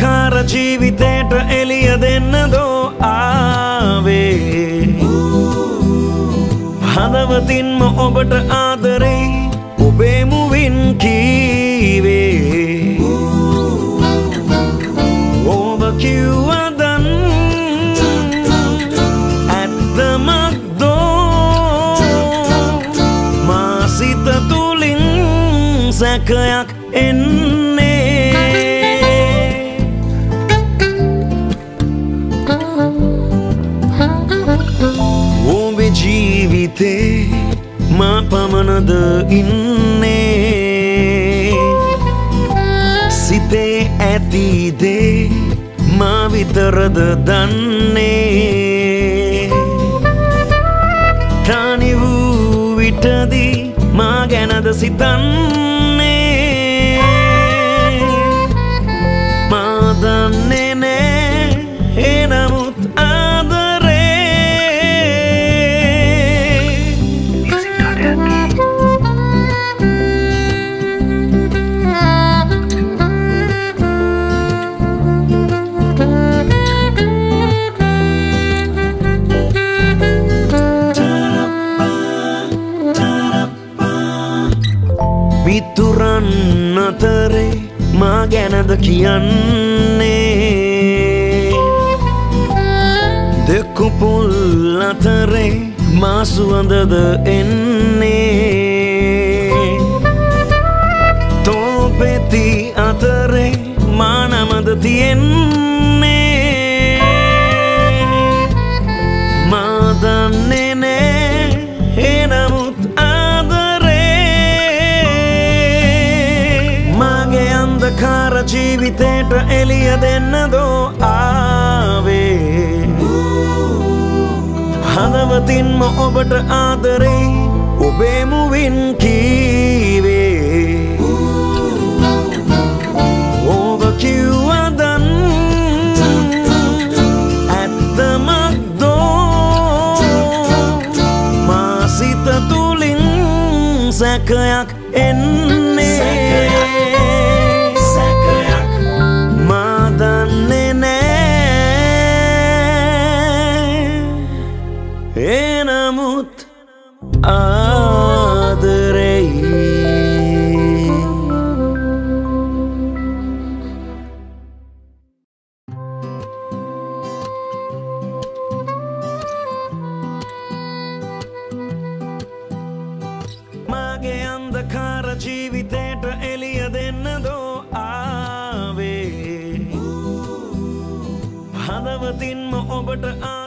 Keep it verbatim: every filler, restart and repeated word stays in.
අන්ධකාර ජීවිතේට එළිය දෙන්නදෝ ආවේ හදවතින්ම ඔබට ආදරේ ඔබේ මුවින් කීවේ ඔබ කිව්වදන් ඇත්තමක්දෝ මා සිත තුලින් සැකයක් එන්නේ ඔබේ ජීවිතේ මා පමණද ඉන්නේ සිතේ ඇති දේ මා විතරද දන්නේ තනි වූ විටදී මා ගැනද සිතන්නේ මා දන්නේ නෑ එනමුත් මිතුරන් අතරේ මා ගැනද කියන්නේ දෙකුපුල් අතරේ මා සුවඳද එන්නේ තෝපෙති අතරේ මා නමද තියෙන්නේ මා දන්නේ නෑ එනමුත් අන්ධකාර ජීවිතේට එළිය දෙන්නදෝ ආවේ හදවතින්ම ඔබට ආදරේ ඔබේ මුවින් කීවේ ඔබ කිව්වදන් ඇත්තමක්දෝ මා සිත තුලින් සැකයක් එන්නේ එනමුත් ආදරේ මගේ අන්ධකාර ජීවිතේට එළිය දෙන්නදෝ ආවේ හදවතින්ම ඔබට